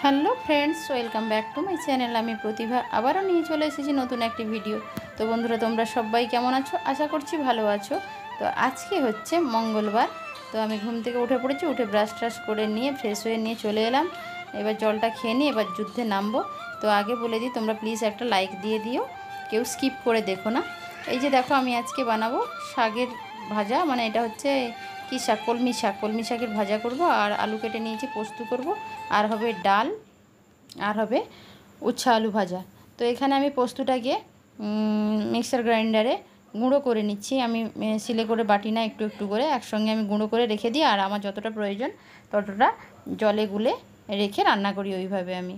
Hello friends, welcome back to my channel. আমি প্রতিভা আবারও নিয়ে চলে এসেছি নতুন একটি ভিডিও। তো বন্ধুরা, তোমরা সবাই কেমন আছো? আশা করছি ভালো আছো। তো আজকে হচ্ছে মঙ্গলবার। তো আমি ঘুম থেকে উঠে পড়েছি, উঠে ব্রাশ ট্রাশ করে নিয়ে ফ্রেশ হয়ে নিয়ে চলে এলাম। এবার জলটা খেয়ে নিয়ে এবার যুদ্ধে নামবো। তো আগে বলে দিই, তোমরা প্লিজ একটা লাইক দিয়ে দিও, কেউ স্কিপ করে দেখো না। এই যে দেখো, আমি আজকে বানাবো শাকের ভাজা, মানে এটা হচ্ছে কি শাক, কলমি শাকের ভাজা করব। আর আলু কেটে নিয়েছি, পোস্ত করব। আর হবে ডাল, আর হবে উচ্ছে আলু ভাজা। তো এখানে আমি পোস্তটাকে মিক্সার গ্রাইন্ডারে গুঁড়ো করে নিচ্ছি। আমি শিলে করে বাটি না, একটু একটু করে একসঙ্গে আমি গুঁড়ো করে রেখে দিই। আর আমার যতটা প্রয়োজন ততটা জলে গুলে রেখে রান্না করি ওইভাবে আমি।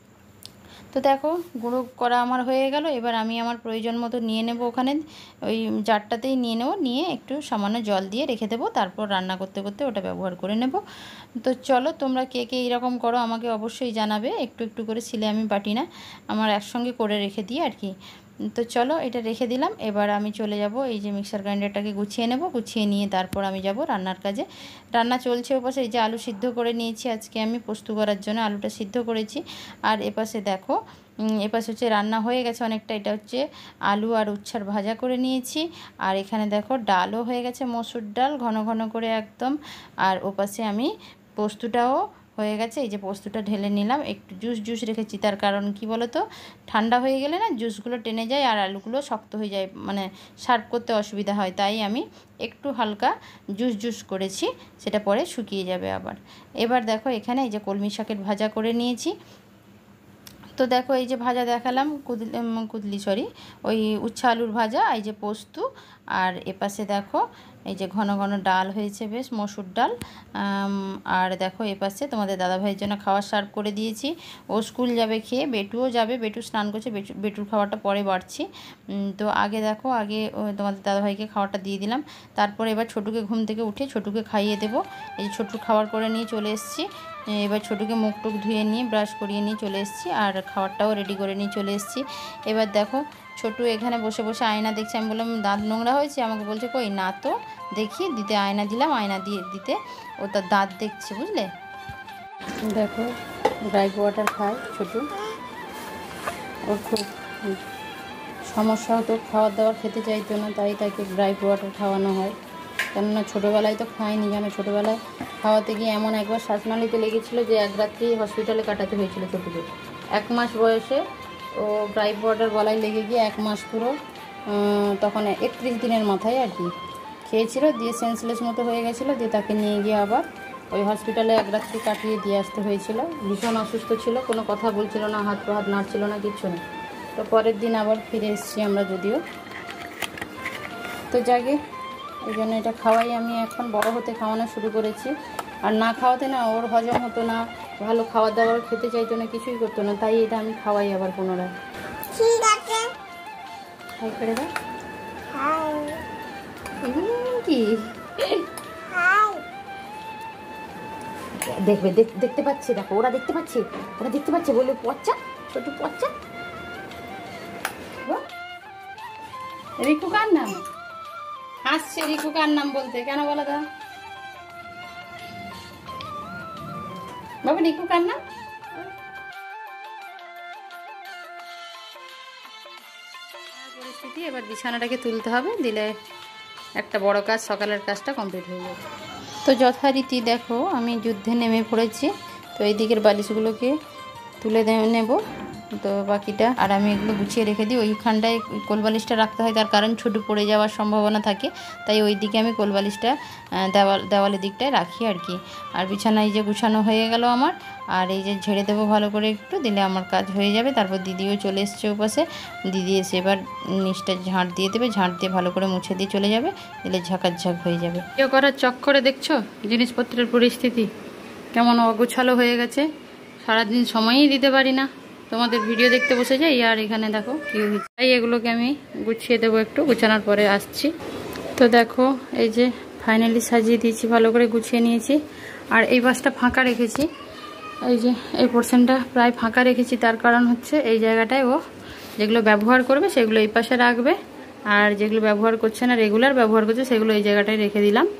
তো দেখো, গুঁড়ো করা আমার হয়ে গেল। এবার আমি আমার প্রয়োজন মতো নিয়ে নেব, ওখানে ওই জারটাতেই নিয়ে নেব, নিয়ে একটু সামান্য জল দিয়ে রেখে দেবো। তারপর রান্না করতে করতে ওটা ব্যবহার করে নেব। তো চলো, তোমরা কে কে এইরকম করো আমাকে অবশ্যই জানাবে। একটু একটু করে ছিলে আমি বাটি না, আমার একসঙ্গে করে রেখে দিই আর কি। তো চলো, এটা রেখে দিলাম। এবার আমি চলে যাব, এই যে মিক্সার গ্রাইন্ডারটাকে গুছিয়ে নেব, গুছিয়ে নিয়ে তারপর আমি যাব রান্নার কাজে। রান্না চলছে ওপাশে। এই যে আলু সিদ্ধ করে নিয়েছি আজকে আমি পোস্ত করার জন্য, আলুটা সিদ্ধ করেছি। আর এপাশে দেখো, এপাশে হচ্ছে রান্না হয়ে গেছে অনেকটা। এটা হচ্ছে আলু আর উচ্ছার ভাজা করে নিয়েছি। আর এখানে দেখো ডালও হয়ে গেছে, মসুর ডাল ঘন ঘন করে একদম। আর ওপাশে আমি পোস্তটাও হয়ে গেছে। এই যে পোস্তটা ঢেলে নিলাম, একটু জুস রেখেছি। তার কারণ কি বলো তো, ঠান্ডা হয়ে গেলে না জুসগুলো টেনে যায় আর আলুগুলো শক্ত হয়ে যায়, মানে সার্ভ করতে অসুবিধা হয়। তাই আমি একটু হালকা জুস করেছি, সেটা পরে শুকিয়ে যাবে আবার। এবার দেখো, এখানে এই যে কলমি শাকের ভাজা করে নিয়েছি। তো দেখো, এই যে ভাজা দেখালাম, ওই উচ্ছা আলুর ভাজা, এই যে পোস্ত। আর এপাশে দেখো, এই যে ঘন ঘন ডাল হয়েছে, বেশ মসুর ডাল। আর দেখো, এপাশে তোমাদের দাদাভাইয়ের জন্য খাবার সার্ভ করে দিয়েছি। ও স্কুল যাবে খেয়ে, বেটুও যাবে, বেটু স্নান করছে, বেটুর খাবারটা পরে বাড়ছি। তো আগে দেখো, আগে তোমাদের দাদাভাইকে খাবারটা দিয়ে দিলাম। তারপর এবার ছোটুকে ঘুম থেকে উঠে ছোটুকে খাইয়ে দেবো। এই যে ছোটুর খাবার করে নিয়ে চলে এসেছি। এবার ছোটুকে মুখ টুক ধুয়ে নিয়ে ব্রাশ করিয়ে নিয়ে চলে এসেছি, আর খাবারটাও রেডি করে নিয়ে চলে এসেছি। এবার দেখো, ছোটু এখানে বসে বসে আয়না দেখছে। আমি বললাম দাঁত নোংরা হয়েছে, আমাকে বলছে কই না তো দেখি, দিতে আয়না দিলাম, আয়না দিয়ে দিতে ও তার দাঁত দেখছে, বুঝলে। দেখো, ড্রাই ওয়াটার খায় ছোটু, ওর খুব সমস্যা হতো, খাবার দাবার খেতে চাইতো না, তাই তাকে ড্রাই ওয়াটার খাওয়ানো হয়। কেননা ছোটোবেলায় তো খায়নি, জানো, ছোটোবেলায় খাওয়াতে গিয়ে এমন একবার শ্বাসনালীতে লেগেছিলো যে এক রাত্রি হসপিটালে কাটাতে হয়েছিল ছোটুকে। 1 মাস বয়সে ও ড্রাই ওয়াটার গলায় লেগে গিয়ে 1 মাস পুরো, তখন 31 দিনের মাথায় আর কি খেয়েছিল, দিয়ে সেন্সলেস মতো হয়ে গেছিলো। দিয়ে তাকে নিয়ে গিয়ে আবার ওই হসপিটালে 1 রাত্রি কাটিয়ে দিয়ে আসতে হয়েছিল। ভীষণ অসুস্থ ছিল, কোনো কথা বলছিল না, হাত নাড়ছিল না, কিচ্ছু না। তো পরের দিন আবার ফিরে এসেছি আমরা যদিও। তো যাকে এই জন্য এটা খাওয়াই, আমি এখন বড় হতে খাওয়ানো শুরু করেছি। আর না খাওয়াতে না ওর হজম হতো না, ভালো খাবার দাবার খেতে চাইতো না, কিছুই করতো না, তাই এটা আমি খাওয়াই আবার পুনরায়। ঠিক আছে, হাই করে দাও। কি দেখবে, দেখতে পাচ্ছে, দেখো ওরা দেখতে পাচ্ছে বলে পচ্চা, ছোট পচ্চা। রিকু কার নাম? হাসছে রিকু কার নাম বলতে, কেন বলো তো বাবা, রিকু কার নাম? পরিস্থিতি, এবার বিছানাটাকে তুলতে হবে, দিলে একটা বড় কাজ, সকালের কাজটা কমপ্লিট হয়ে যাবে। তো যথারীতি দেখো, আমি যুদ্ধে নেমে পড়েছি। তো এই দিকের বালিশগুলোকে তুলে নেব, তো বাকিটা আর আমি এগুলো গুছিয়ে রেখে দিই। ওইখানটায় কোলবালিশটা রাখতে হয়, তার কারণ ছোটো পড়ে যাওয়ার সম্ভাবনা থাকে, তাই ওই দিকে আমি কোলবালিশটা দেওয়ালের দিকটায় রাখি আর কি। আর বিছানায় যে গুছানো হয়ে গেল আমার, আর এই যে ঝেড়ে দেবো ভালো করে একটু, দিলে আমার কাজ হয়ে যাবে। তারপর দিদিও চলে এসছে ওপাশে, দিদি এসে এবার নিচটা ঝাঁট দিয়ে দেবে, ঝাঁট দিয়ে ভালো করে মুছে দিয়ে চলে যাবে, দিলে ঝাঁকাঝাঁক হয়ে যাবে। ইয়ে করার চক্করে দেখছো জিনিসপত্রের পরিস্থিতি কেমন অগোছালো হয়ে গেছে, সারাদিন সময়ই দিতে পারি না, তোমাদের ভিডিও দেখতে বসে যাই। আর এখানে দেখো কী হয়েছে, তাই এগুলোকে আমি গুছিয়ে দেবো, একটু গুছানোর পরে আসছি। তো দেখো, এই যে ফাইনালি সাজিয়ে দিয়েছি, ভালো করে গুছিয়ে নিয়েছি। আর এই বাসটা ফাঁকা রেখেছি, এই যে এই পোর্শনটা প্রায় ফাঁকা রেখেছি। তার কারণ হচ্ছে এই জায়গাটায় ও যেগুলো ব্যবহার করবে সেগুলো এই পাশে রাখবে, আর যেগুলো ব্যবহার করছে না, রেগুলার ব্যবহার করছে, সেগুলো এই জায়গাটায় রেখে দিলাম।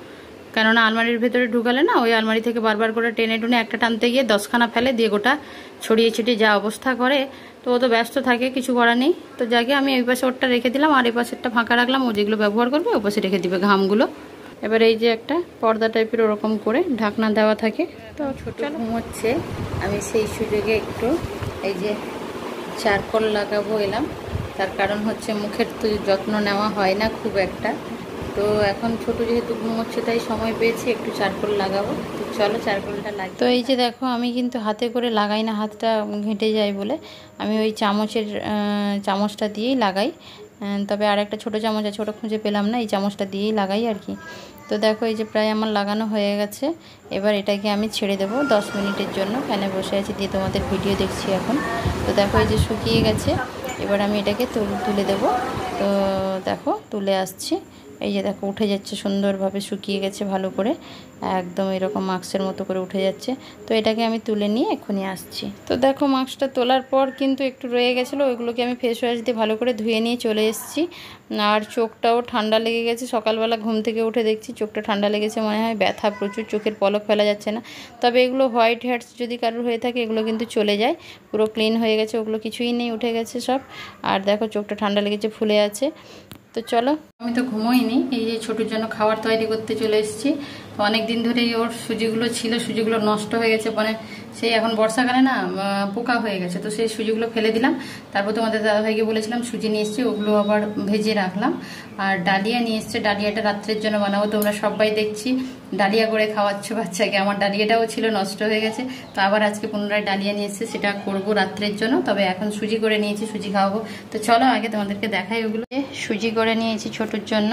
কেননা আলমারির ভেতরে ঢুকালে না ওই আলমারি থেকে বারবার করে টেনে টুনে একটা টানতে গিয়ে 10খানা ফেলে দিয়ে গোটা ছড়িয়ে ছিটিয়ে যা অবস্থা করে। তো ও তো ব্যস্ত থাকে, কিছু করার নেই। তো যাকে আমি ওই পাশে ওরটা রেখে দিলাম আর এই পাশেরটা ফাঁকা রাখলাম, ও যেগুলো ব্যবহার করবে ওই পাশে রেখে দিবে ঘামগুলো। এবার এই যে একটা পর্দা টাইপের ওরকম করে ঢাকনা দেওয়া থাকে। তো ছোট ঘুমোচ্ছে, আমি সেই সুযোগে একটু এই যে চারকোল লাগাবো এলাম। তার কারণ হচ্ছে মুখের তো যত্ন নেওয়া হয় না খুব একটা, তো এখন ছোট যেহেতু ঘুমোচ্ছে তাই সময় পেয়েছি একটু চারকোল লাগাবো। তো চলো চারকোলটা লাগাই। তো এই যে দেখো আমি কিন্তু হাতে করে লাগাই না, হাতটা ঘেঁটে যায় বলে আমি ওই চামচটা দিয়েই লাগাই। তবে আর একটা ছোটো চামচ আছে, ওটা খুঁজে পেলাম না, এই চামচটা দিয়েই লাগাই আর কি। তো দেখো এই যে প্রায় আমার লাগানো হয়ে গেছে। এবার এটাকে আমি ছেড়ে দেবো 10 মিনিটের জন্য, ফ্যানে বসে আছি দিয়ে তোমাদের ভিডিও দেখছি এখন। তো দেখো এই যে শুকিয়ে গেছে, এবার আমি এটাকে তুলে দেব। তো দেখো তুলে আসছি, এই যে দেখো উঠে যাচ্ছে সুন্দরভাবে, শুকিয়ে গেছে ভালো করে, একদম এরকম মাস্কের মতো করে উঠে যাচ্ছে। তো এটাকে আমি তুলে নিয়ে এক্ষুনি আসছি। তো দেখো মাস্কটা তোলার পর কিন্তু একটু রয়ে গেছিলো, ওইগুলোকে আমি ফেস ওয়াশ দিয়ে ভালো করে ধুয়ে নিয়ে চলে এসেছি। আর চোখটাও ঠান্ডা লেগে গেছে, সকালবেলা ঘুম থেকে উঠে দেখছি চোখটা ঠান্ডা লেগেছে, মনে হয় ব্যথা প্রচুর, চোখের পলক ফেলা যাচ্ছে না। তবে এগুলো হোয়াইট হেডস যদি কারোর হয়ে থাকে এগুলো কিন্তু চলে যায়, পুরো ক্লিন হয়ে গেছে, ওগুলো কিছুই নেই, উঠে গেছে সব। আর দেখো চোখটা ঠান্ডা লেগেছে, ফুলে আছে। তো চলো, আমি তো ঘুমোইনি, এই যে ছোটোর জন্য খাবার তৈরি করতে চলে এসেছি। তো অনেক দিন ধরেই ওর সুজিগুলো ছিল, সুজিগুলো নষ্ট হয়ে গেছে, মানে সেই এখন বর্ষাকালে না পোকা হয়ে গেছে, তো সেই সুজিগুলো ফেলে দিলাম। তারপর তোমাদের দাদাভাইকে বলেছিলাম সুজি নিয়ে এসেছি, ওগুলো আবার ভেজে রাখলাম। আর ডালিয়া নিয়ে এসছে, ডালিয়াটা রাত্রের জন্য বানাবো। তোমরা সবাই দেখছি ডালিয়া করে খাওয়াচ্ছ বাচ্চাকে, আমার ডালিয়াটাও ছিল নষ্ট হয়ে গেছে, তো আবার আজকে পুনরায় ডালিয়া নিয়ে এসছে, সেটা করবো রাত্রের জন্য। তবে এখন সুজি করে নিয়েছি, সুজি খাওয়াবো। তো চলো আগে তোমাদেরকে দেখাই ওগুলো। সুজি করে নিয়েছি ছোটোর জন্য,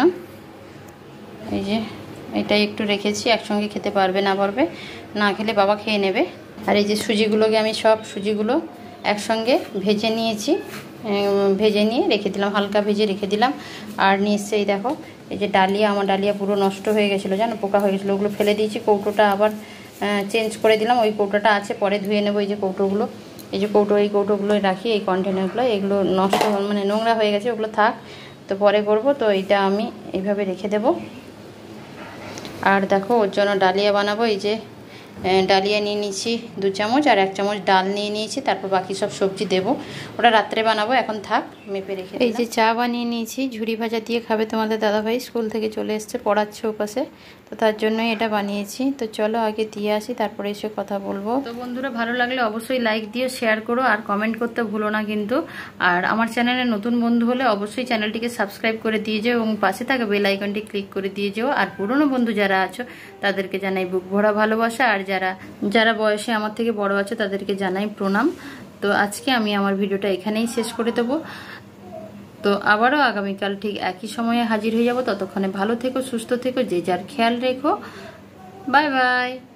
এই যে এটাই একটু রেখেছি, একসঙ্গে খেতে পারবে না পারবে, না খেলে বাবা খেয়ে নেবে। আর এই যে সুজিগুলোকে আমি সব সুজিগুলো একসঙ্গে ভেজে নিয়েছি, ভেজে নিয়ে রেখে দিলাম, হালকা ভেজে রেখে দিলাম। আর নিয়ে এসছে এই দেখো এই যে ডালিয়া, আমার ডালিয়া পুরো নষ্ট হয়ে গেছিলো জানো, পোকা হয়ে গেছিলো, ওগুলো ফেলে দিয়েছি। কৌটোটা আবার চেঞ্জ করে দিলাম, ওই কৌটোটা আছে, পরে ধুয়ে নেবো। এই যে কৌটোগুলো, এই যে এই কৌটোগুলোই রাখি, এই কন্টেনারগুলো, এগুলো নষ্ট মানে নোংরা হয়ে গেছে, ওগুলো থাক, তো পরে করব। তো এইটা আমি এইভাবে রেখে দেব। আর দেখো ওর জন্য ডালিয়া বানাবো, এই যে ডালিয়া নিয়ে নিয়েছি 2 চামচ, আর 1 চামচ ডাল নিয়ে নিয়েছি, তারপর বাকি সব সবজি দেবো, ওটা রাত্রে বানাবো, এখন থাক মেপে রেখে। এই যে চা বানিয়ে নিয়েছি, ঝুড়ি ভাজা দিয়ে খাবে তোমাদের দাদাভাই, স্কুল থেকে চলে এসছে, পড়াচ্ছে ওপাশে, তো তার জন্যই এটা বানিয়েছি। তো চলো আগে দিয়ে আসি, তারপরে এসে কথা বলবো। তো বন্ধুরা ভালো লাগলে অবশ্যই লাইক দিও, শেয়ার করো, আর কমেন্ট করতে ভুলো না কিন্তু। আর আমার চ্যানেলে নতুন বন্ধু হলে অবশ্যই চ্যানেলটিকে সাবস্ক্রাইব করে দিয়ে যাও এবং পাশে থাকা বেল আইকনটি ক্লিক করে দিয়ে যাও। আর পুরনো বন্ধু যারা আছো তাদেরকে জানাই বুক ভরা ভালোবাসা, আর যারা বয়সে আমার থেকে বড় আছে তাদেরকে জানাই প্রণাম। তো আজকে আমি আমার ভিডিওটা এখানেই শেষ করে দেবো। তো আবারও আগামীকাল ঠিক একই সময়ে হাজির হয়ে যাব। ততক্ষণে ভালো থেকো, সুস্থ থেকো, যে যার খেয়াল রেখো। Bye by.